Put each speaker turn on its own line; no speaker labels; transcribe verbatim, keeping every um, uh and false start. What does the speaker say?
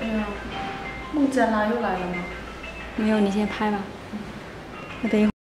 哎呀，孟加拉又来了吗？
没有，你先拍吧。我等一会儿。